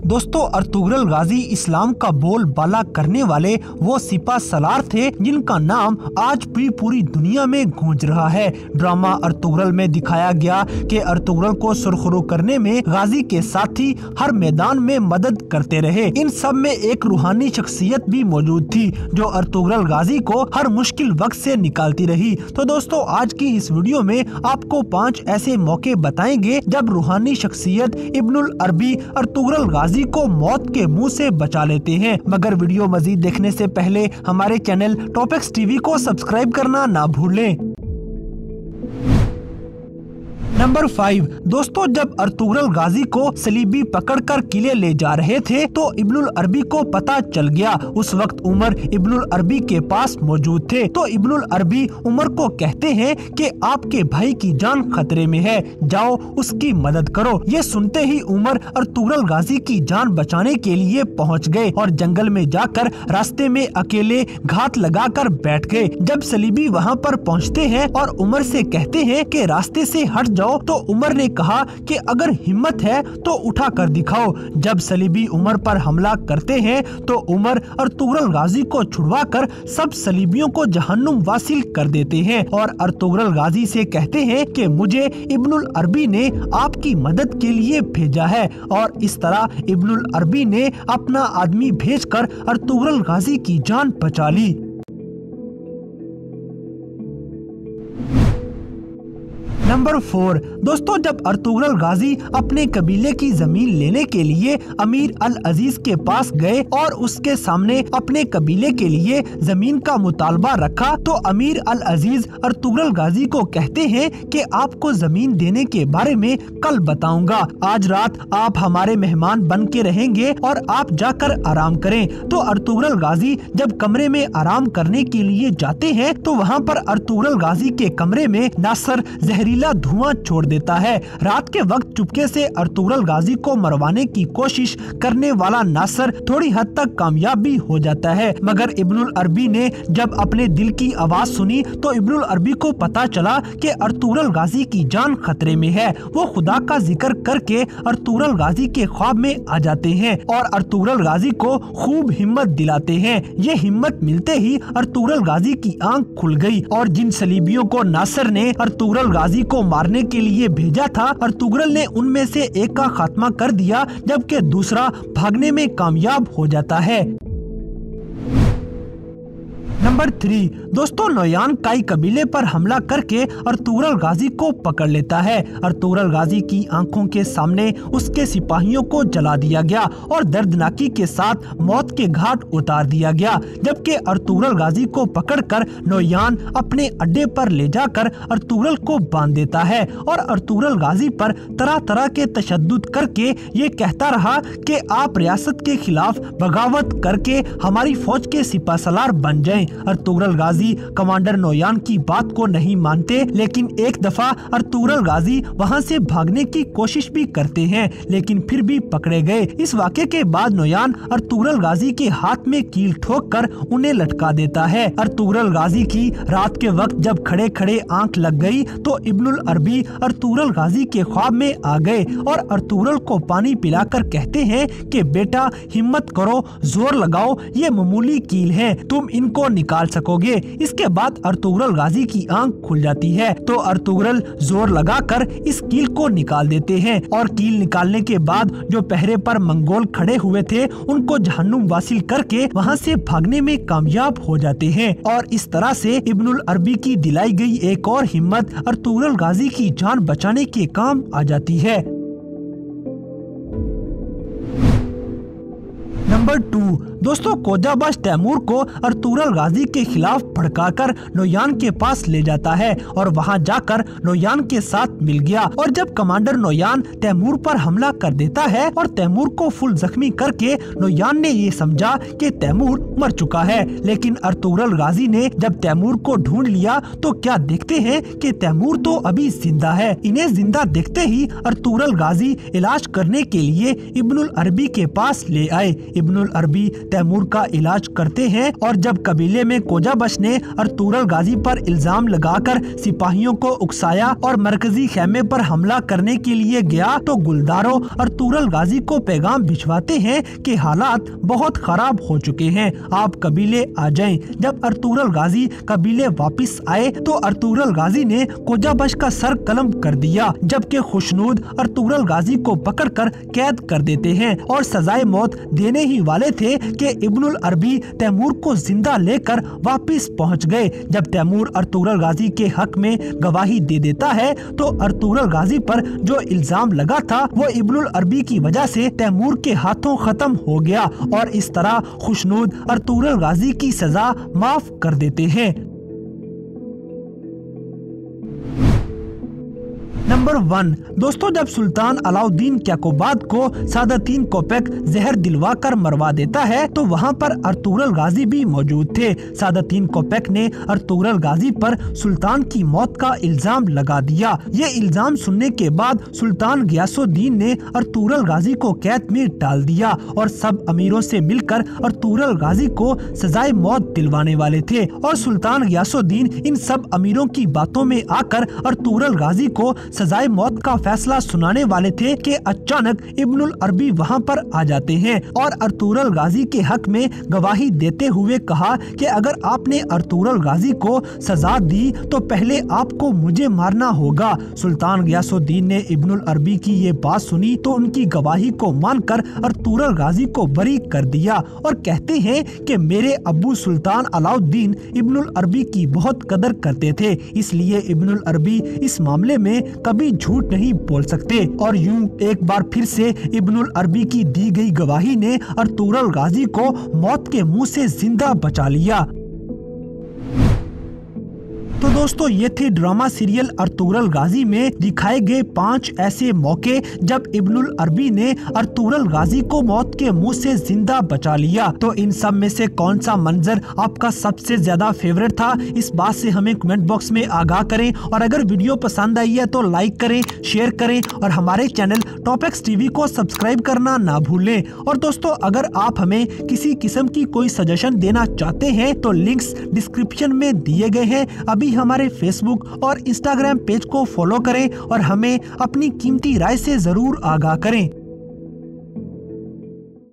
दोस्तों अर्तुगरुल गाजी इस्लाम का बोल बाला करने वाले वो सिपा सलार थे जिनका नाम आज भी पूरी दुनिया में गूंज रहा है। ड्रामा अर्तुगरुल में दिखाया गया कि अर्तुगरुल को सुरखरू करने में गाजी के साथी हर मैदान में मदद करते रहे। इन सब में एक रूहानी शख्सियत भी मौजूद थी जो अर्तुगरुल गाजी को हर मुश्किल वक्त से निकालती रही। तो दोस्तों आज की इस वीडियो में आपको 5 ऐसे मौके बताएंगे जब रूहानी शख्सियत इब्नुल अरबी अर्तुगरुल गाजी को मौत के मुंह से बचा लेते हैं। मगर वीडियो मजीद देखने से पहले हमारे चैनल टॉपिक्स टीवी को सब्सक्राइब करना ना भूलें। नंबर 5 दोस्तों जब अर्तुगरुल गाजी को सलीबी पकड़कर किले ले जा रहे थे तो इब्नुल अरबी को पता चल गया। उस वक्त उमर इब्नुल अरबी के पास मौजूद थे तो इब्नुल अरबी उमर को कहते हैं कि आपके भाई की जान खतरे में है, जाओ उसकी मदद करो। ये सुनते ही उमर अर्तुगरुल गाजी की जान बचाने के लिए पहुंच गए और जंगल में जाकर रास्ते में अकेले घात लगाकर बैठ गए। जब सलीबी वहां पर पहुंचते हैं और उमर से कहते हैं कि रास्ते से हट जाओ तो उमर ने कहा कि अगर हिम्मत है तो उठा कर दिखाओ। जब सलीबी उमर पर हमला करते हैं तो उमर अर्तुगरुल गाजी को छुड़वाकर सब सलीबियों को जहन्नुम वासिल कर देते हैं और अर्तुगरुल गाजी से कहते हैं कि मुझे इब्नुल अरबी ने आपकी मदद के लिए भेजा है। और इस तरह इब्नुल अरबी ने अपना आदमी भेजकर अर्तुगरुल गाजी की जान बचा ली। नंबर 4 दोस्तों जब अर्तुगरुल गाजी अपने कबीले की जमीन लेने के लिए अमीर अल अजीज के पास गए और उसके सामने अपने कबीले के लिए जमीन का मुतालबा रखा तो अमीर अल अजीज अर्तुगरुल गाजी को कहते हैं कि आपको जमीन देने के बारे में कल बताऊंगा, आज रात आप हमारे मेहमान बन के रहेंगे और आप जाकर आराम करें। तो अर्तुगरुल गाजी जब कमरे में आराम करने के लिए जाते हैं तो वहाँ पर अर्तुगरुल गाजी के कमरे में नासर जहरीला धुआं छोड़ देता है। रात के वक्त चुपके से अर्तुगरुल गाजी को मरवाने की कोशिश करने वाला नासर थोड़ी हद तक कामयाब भी हो जाता है। मगर इब्नुल अरबी ने जब अपने दिल की आवाज सुनी तो इब्नुल अरबी को पता चला कि अर्तुगरुल गाजी की जान खतरे में है। वो खुदा का जिक्र करके अर्तुगरुल गाजी के ख्वाब में आ जाते हैं और अर्तुगरुल गाजी को खूब हिम्मत दिलाते हैं। ये हिम्मत मिलते ही अर्तुगरुल गाजी की आंख खुल गई और जिन सलीबियों को नासर ने अर्तुगरुल गाजी को मारने के लिए भेजा था अर्तुगरुल ने उनमें से एक का खात्मा कर दिया जबकि दूसरा भागने में कामयाब हो जाता है। नंबर 3 दोस्तों नोयान काई कबीले पर हमला करके अर्तुगरुल गाजी को पकड़ लेता है। अर्तुगरुल गाजी की आंखों के सामने उसके सिपाहियों को जला दिया गया और दर्दनाकी के साथ मौत के घाट उतार दिया गया। जबकि अर्तुगरुल गाजी को पकड़कर नोयान अपने अड्डे पर ले जाकर अर्तुगरुल को बांध देता है और अर्तुगरुल गाजी पर तरह तरह के तशद्दुद करके ये कहता रहा कि आप रियासत के खिलाफ बगावत करके हमारी फौज के सिपासलार बन जाएं। अर्तुगरुल गाजी कमांडर नोयान की बात को नहीं मानते लेकिन एक दफा अर्तुगरुल गाजी वहां से भागने की कोशिश भी करते हैं लेकिन फिर भी पकड़े गए। इस वाक़े के बाद नोयान अर्तुगरुल गाजी के हाथ में कील ठोक कर उन्हें लटका देता है। अर्तुगरुल गाजी की रात के वक्त जब खड़े खड़े आंख लग गई तो इब्नुल अरबी अर्तुगरुल गाजी के ख्वाब में आ गए और अर्तुगरुल को पानी पिलाकर कहते हैं कि बेटा हिम्मत करो, जोर लगाओ, ये मामूली कील है, तुम इनको निकाल सकोगे। इसके बाद अर्तुगरुल गाजी की आंख खुल जाती है तो अर्तुगरुल जोर लगाकर इस कील को निकाल देते हैं और कील निकालने के बाद जो पहरे पर मंगोल खड़े हुए थे उनको जहन्नुम वासिल करके वहां से भागने में कामयाब हो जाते हैं। और इस तरह से इब्नुल अरबी की दिलाई गई एक और हिम्मत अर्तुगरुल गाजी की जान बचाने के काम आ जाती है। नंबर 2 दोस्तों कोजाबाश तैमूर को अर्तुगरुल गाजी के खिलाफ भड़काकर नोयान के पास ले जाता है और वहां जाकर नोयान के साथ मिल गया। और जब कमांडर नोयान तैमूर पर हमला कर देता है और तैमूर को फुल जख्मी करके नोयान ने ये समझा कि तैमूर मर चुका है। लेकिन अर्तुगरुल गाजी ने जब तैमूर को ढूंढ लिया तो क्या देखते हैं कि तैमूर तो अभी जिंदा है। इन्हें जिंदा देखते ही अर्तुगरुल गाजी इलाज करने के लिए इब्नुल अरबी के पास ले आए। इब्नुल इब्नुल अरबी तैमूर का इलाज करते हैं और जब कबीले में कोजाबश ने अर्तुगरुल गाजी पर इल्जाम लगाकर सिपाहियों को उकसाया और मरकजी खेमे पर हमला करने के लिए गया तो गुलदारो अर्तुगरुल गाजी को पैगाम भिजवाते हैं कि हालात बहुत खराब हो चुके हैं, आप कबीले आ जाएं। जब अर्तुगरुल गाजी कबीले वापस आए तो अर्तुगरुल गाजी ने कोजाबश का सर कलम कर दिया, जबकि खुशनूद अर्तुगरुल गाजी को पकड़कर कैद कर देते हैं और सजाए मौत देने ही वाले थे कि इब्नुल अरबी तैमूर को जिंदा लेकर वापस पहुंच गए। जब तैमूर अर्तुगरुल गाजी के हक में गवाही दे देता है तो अर्तुगरुल गाजी पर जो इल्जाम लगा था वो इब्नुल अरबी की वजह से तैमूर के हाथों खत्म हो गया और इस तरह खुशनूद अर्तुगरुल गाजी की सजा माफ कर देते हैं। नंबर 1 दोस्तों, जब सुल्तान अलाउद्दीन याकोबाद को सादतीन कोपेक जहर दिलवा कर मरवा देता है तो वहाँ पर अर्तुगरुल गाजी भी मौजूद थे। सादतीन कोपेक ने अर्तुगरुल गाजी पर सुल्तान की मौत का इल्जाम लगा दिया। ये इल्जाम सुनने के बाद सुल्तान गियासुद्दीन ने अर्तुगरुल गाजी को कैद में डाल दिया और सब अमीरों से मिलकर अर्तुगरुल गाजी को सजाए मौत दिलवाने वाले थे और सुल्तान गियासुद्दीन इन सब अमीरों की बातों में आकर अर्तुगरुल गाजी को सजाए मौत का फैसला सुनाने वाले थे कि अचानक इब्नुल अरबी वहां पर आ जाते हैं और अर्तुगरुल गाजी के हक में गवाही देते हुए कहा कि अगर आपने अर्तुगरुल गाजी को सजा दी तो पहले आपको मुझे मारना होगा। सुल्तान गियासुद्दीन ने इब्नुल अरबी की ये बात सुनी तो उनकी गवाही को मानकर अर्तुगरुल गाजी को बरी कर दिया और कहते हैं कि मेरे अब्बू सुल्तान अलाउद्दीन इब्नुल अरबी की बहुत कदर करते थे, इसलिए इब्नुल अरबी इस मामले में कभी झूठ नहीं बोल सकते। और यूं एक बार फिर से इब्नुल अरबी की दी गई गवाही ने अर्तुगरुल गाजी को मौत के मुंह से जिंदा बचा लिया। तो दोस्तों ये थे ड्रामा सीरियल अर्तुगरुल गाजी में दिखाए गए 5 ऐसे मौके जब इब्नुल अरबी ने अर्तुगरुल गाजी को मौत के मुंह से जिंदा बचा लिया। तो इन सब में से कौन सा मंजर आपका सबसे ज्यादा फेवरेट था, इस बात से हमें कमेंट बॉक्स में आगाह करें और अगर वीडियो पसंद आई है तो लाइक करें, शेयर करें और हमारे चैनल टॉपएक्स टीवी को सब्सक्राइब करना ना भूलें। और दोस्तों अगर आप हमें किसी किस्म की कोई सजेशन देना चाहते हैं तो लिंक्स डिस्क्रिप्शन में दिए गए हैं। अभी हमारे फेसबुक और इंस्टाग्राम पेज को फॉलो करें और हमें अपनी कीमती राय से जरूर आगाह करें।